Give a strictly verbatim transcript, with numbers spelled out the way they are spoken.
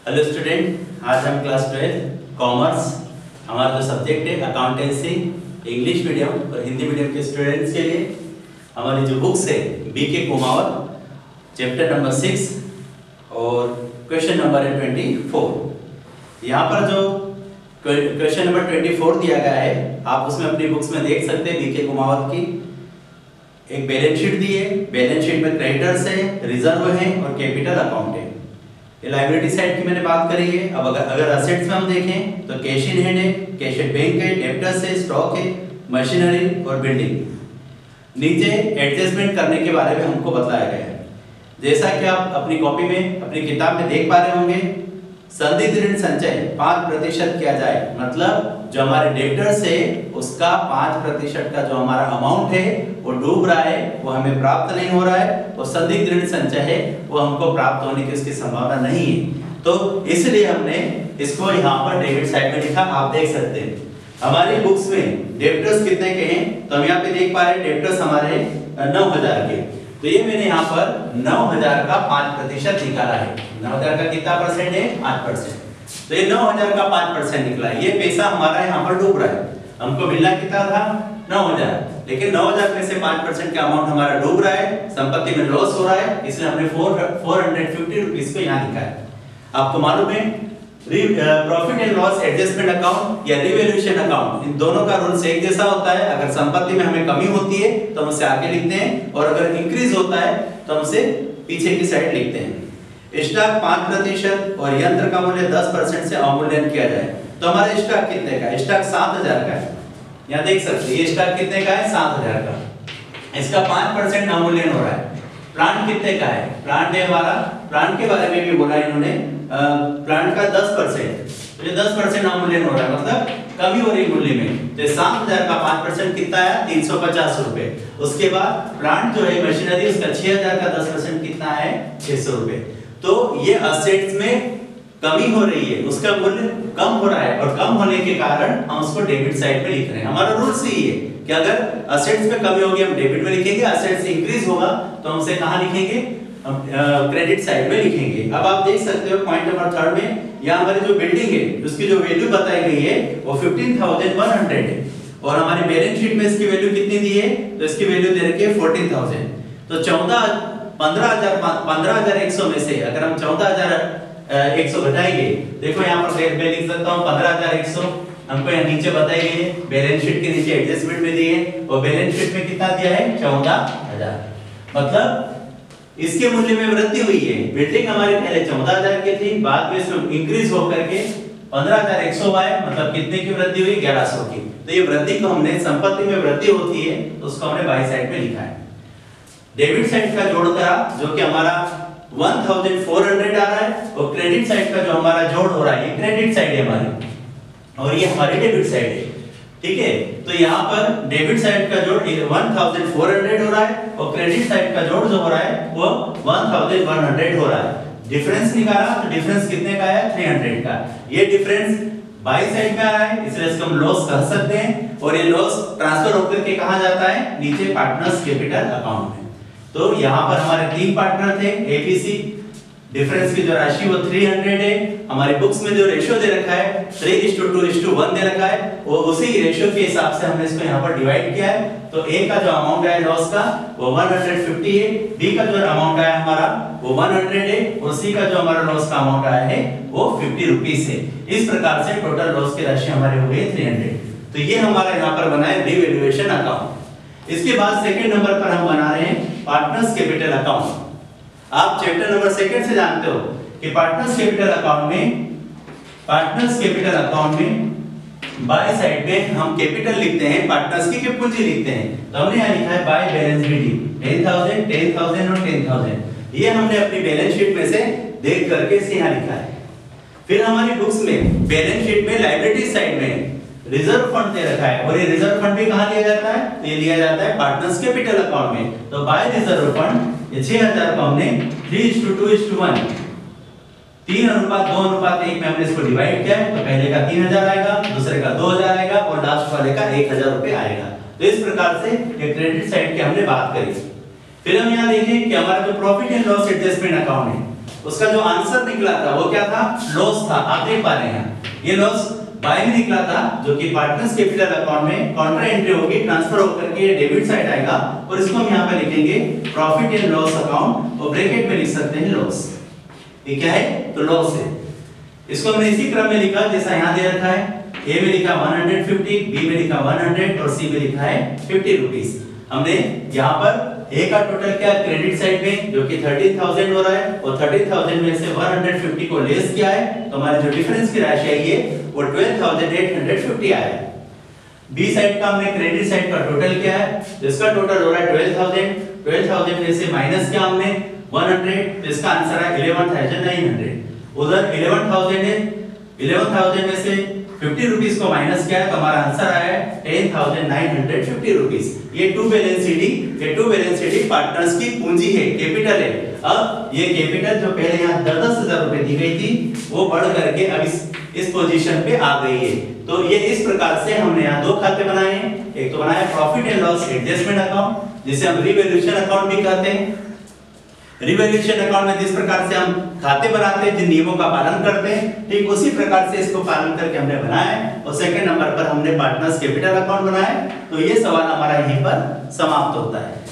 Hello student, आज हम class twelfth commerce हमारा जो सब्जेक्ट है अकाउंटेंसी इंग्लिश मीडियम और हिंदी मीडियम के स्टूडेंट्स के लिए हमारी जो बुक्स है B K Kumawat chapter number six और क्वेश्चन नंबर है ट्वेंटी फोर। यहाँ पर जो क्वेश्चन नंबर ट्वेंटी फोर दिया गया है आप उसमें अपनी बुक्स में देख सकते हैं। बी के कुमावत की एक बैलेंस शीट दी है। बैलेंस शीट में क्रेडिटर्स है, रिजर्व है और कैपिटल अकाउंट है। ये लायबिलिटी साइड की मैंने बात करी है। अब अगर अगर असेट्स में हम देखें तो कैश इन हैंड है, कैश एट बैंक है, डेब्टर्स है, स्टॉक है, मशीनरी और बिल्डिंग। नीचे एडजस्टमेंट करने के बारे में हमको बताया गया है। जैसा कि आप अपनी कॉपी में अपनी किताब में देख पा रहे होंगे, संदिग्ध ऋण संचय पाँच प्रतिशत किया जाए, मतलब जो हमारे डेब्टर्स है उसका पाँच प्रतिशत का जो हमारा अमाउंट है वो डूब रहा है, वो हमें प्राप्त नहीं हो रहा है, और संदिग्ध ऋण संचय है वो हमको प्राप्त होने की उसकी संभावना नहीं है। तो इसलिए हमने इसको यहाँ पर डेबिट साइड में लिखा, आप देख सकते हैं। हमारी बुक्स में डेब्टर्स कितने के हैं तो हम यहाँ पे देख पा रहे हैं डेब्टर्स हमारे नौ हजार के। तो ये मैंने यहाँ पर नौ हजार का पाँच प्रतिशत निकाला है। नौ हजार का कितना परसेंट है? पाँच परसेंट। तो ये नौ हजार का पाँच परसेंट निकला है। ये पैसा हमारा यहाँ पर डूब रहा है। हमको मिलना कितना था? नौ हजार, लेकिन नौ हजार में से पाँच परसेंट का अमाउंट हमारा डूब रहा है, संपत्ति में लॉस हो रहा है, इसलिए हमने फोर हंड्रेड फिफ्टी रुपीस को यहाँ लिखा है। आपको मालूम है profit and loss adjustment account या रिवैल्यूएशन अकाउंट, इन दोनों का रूल्स एक जैसा होता है। अगर संपत्ति में हमें कमी होती है तो हम उसे आगे लिखते हैं, और अगर इंक्रीज होता है तो हम उसे पीछे की साइड लिखते हैं। स्टॉक पाँच प्रतिशत और यंत्र का मूल्य दस परसेंट से अवमूल्यन किया जाए तो हमारा स्टॉक कितने का है? स्टॉक सात हजार का है। यहाँ देख सकते हैं ये स्टॉक कितने का है? सात हजार का। इसका पाँच परसेंट अवमूल्यन हो रहा है। प्लांट कितने का है? प्लांट है हमारा, प्लांट के बारे में भी बोला इन्होंने, प्लांट का दस परसेंट, तो ये दस परसेंट अवमूल्यन हो रहा है, मतलब कमी हो रही मूल्य में। तो सात हजार का पाँच परसेंट कितना है? तीन सौ पचास रुपए। उसके बाद प्लांट जो है मशीनरी उसका छह हजार का दस परसेंट कितना है? छह सौ रुपए। तो ये असेट्स में कमी हो रही है, उसका मूल्य कम हो रहा है, और कम होने के कारण हम उसको डेबिट साइड पे लिख रहे हैं। हमारा रूल सही है कि अगर असेट्स में कमी होगी हम डेबिट में लिखेंगे, असेट्स इंक्रीज होगा तो हम उसे कहां लिखेंगे? हम क्रेडिट साइड में लिखेंगे। अब आप देख सकते हो पॉइंट नंबर थर्ड में यहाँ हमारी जो बिल्डिंग है उसकी जो वैल्यू बताई गई है वो फिफ्टीन थाउजेंड वन हंड्रेड है, और हमारी बैलेंस शीट में इसकी वैल्यू कितनी दी है? तो इसकी वैल्यू दे रखी है फोर्टीन थाउजेंड। तो चौदह पंद्रह हजार पंद्रह हजार एक सौ में से अगर हम चौदह हजार एक सौ घटाएंगे, देखो यहाँ पर मैं लिख सकता हूँ पंद्रह हजार एक सौ, हमको यहाँ नीचे बताई गई है, बैलेंस शीट के नीचे एडजस्टमेंट में दी है, और बैलेंस शीट में कितना दिया है? चौदह हजार। मतलब इसके मूल्य में वृद्धि हुई है। बिल्डिंग हमारे पहले चौदह हजार की थी, बाद में इसमें इंक्रीज होकर के पंद्रह हजार एक सौ आए, मतलब कितने की वृद्धि हुई? ग्यारह सौ की। तो ये वृद्धि को हमने, संपत्ति में वृद्धि होती है तो उसको हमने बाई साइड में लिखा है। डेबिट साइड का जोड़ करा जो कि हमारा वन थाउजेंड फोर हंड्रेड आ रहा है, और क्रेडिट साइड का जो हमारा जोड़ हो रहा है ये क्रेडिट साइड है हमारी, और ये हमारी डेबिट साइड है। ठीक है, तो यहाँ पर डेबिट साइड का जोड़ वन थाउजेंड फोर हंड्रेड हो रहा है, और क्रेडिट साइड का जोड़ जो हो रहा है वो वन थाउजेंड वन हंड्रेड हो रहा है। डिफरेंस निकाला तो डिफरेंस कितने का है? थ्री हंड्रेड का। ये डिफरेंस बाई साइड में आ रहा है, इसलिए इसको हम लॉस कह सकते हैं, और ये लॉस ट्रांसफर होकर के कहां जाता है? नीचे पार्टनर्स कैपिटल अकाउंट में। तो यहाँ पर हमारे तीन पार्टनर थे एबीसी, डिफरेंस की जो राशि वो तीन सौ है। हमारी बुक्स में जो रेशियो दे रखा है three is to two is to one दे रखा है, वो उसी रेशियो के हिसाब से हमने इसको यहाँ पर डिवाइड किया है। तो ए का जो अमाउंट है लॉस का वो वन हंड्रेड फिफ्टी है, बी का जो अमाउंट आया हमारा वो वन हंड्रेड है, और सी का जो हमारा लॉस का अमाउंट आया है वो फिफ्टी रुपीस है। इस प्रकार से टोटल लॉस की राशि हमारी हो गई तीन सौ। तो ये हमारा यहाँ पर बना है रिवैल्यूएशन अकाउंट। इसके बाद सेकंड नंबर पर हम बना रहे हैं पार्टनर्स कैपिटल अकाउंट। आप चैप्टर नंबर सेकंड से जानते हो कि पार्टनर्स कैपिटल अकाउंट में पार्टनर्स कैपिटल अकाउंट में बाय साइड पे हम कैपिटल लिखते हैं, पार्टनर्स की पूंजी लिखते हैं। तो हमने यहाँ लिखा है by balance sheet ten thousand ten thousand और टेन थाउजेंड। ये हमने अपनी बैलेंस शीट में से देख करके इसे यहाँ लिखा है। फिर हमारी बुक्स में बैलेंस शीट में लायबिलिटी साइड में रिजर्व फंड दे रखा है, और ये रिजर्व फंड भी कहां लिया जाता है? तो ये लिया जाता है पार्टनर्स कैपिटल अकाउंट में। तो बाय रिजर्व फंड ये छह हजार को हमने three is to two is to one, तीन अनुपात दो अनुपात एक में हमने इसको डिवाइड किया है। तो पहले का तीन हजार आएगा, दूसरे का दो हजार आएगा, और लास्ट वाले का एक हजार रुपए आएगा। तो इस प्रकार से ये क्रेडिट साइड की हमने बात करी। फिर हम यहाँ देखें कि हमारा जो profit and loss adjustment account है, उसका जो आंसर निकला था वो क्या था, लॉस था। आप देख पा रहे हैं ये लॉस बाय में निकला था, जो कि पार्टनर्स कैपिटल अकाउंट में काउंटर एंट्री होगी, ट्रांसफर होकर के ये डेबिट साइड आएगा और इसको हम यहाँ पे लिखेंगे प्रॉफिट एंड लॉस अकाउंट और ब्रैकेट में लिख सकते हैं लॉस। ये क्या है, तो लॉस है। इसको हमने इसी क्रम में लिखा जैसा यहाँ दे रखा है। ए में लिखा एक सौ पचास, बी में लिखा सौ और सी में लिखा है पचास रुपीस। हमने यहाँ पर ए का टोटल क्या क्रेडिट साइड में जो कि तेरह हज़ार हो रहा है और तेरह हज़ार में से एक सौ पचास को लेस किया है, तो हमारा जो डिफरेंस की राशि आई है वो बारह हज़ार आठ सौ पचास आया है। बी साइड का हमने क्रेडिट साइड का टोटल क्या है, जिसका टोटल हो रहा है बारह हज़ार, बारह हज़ार में से माइनस किया हमने सौ, तो इसका आंसर है ग्यारह हज़ार नौ सौ। उधर ग्यारह हज़ार है, ग्यारह हज़ार में से पचास रुपीस को माइनस किया है, तो हमारा आंसर आया है दस हज़ार नौ सौ पचास रुपीस। ये टू बैलेंस शीट, ये टू बैलेंस शीट पार्टनर्स की पूंजी है, कैपिटल है। अब ये कैपिटल जो पहले यहाँ दस दस हजार रुपए दी गई थी वो बढ़ करके अब इस इस पोजीशन पे आ गई है। तो ये इस प्रकार से हमने यहाँ दो खाते बनाए हैं। एक तो बनाया profit and loss adjustment account, जिसे हम रिवैल्यूएशन अकाउंट भी कहते हैं। रिवैल्यूएशन अकाउंट में जिस प्रकार से हम खाते बनाते हैं, जिन नियमों का पालन करते हैं, ठीक उसी प्रकार से इसको पालन करके हमने बनाया है। और सेकंड नंबर पर हमने पार्टनर्स कैपिटल अकाउंट बनाया है। तो ये सवाल हमारा यहीं पर समाप्त होता है।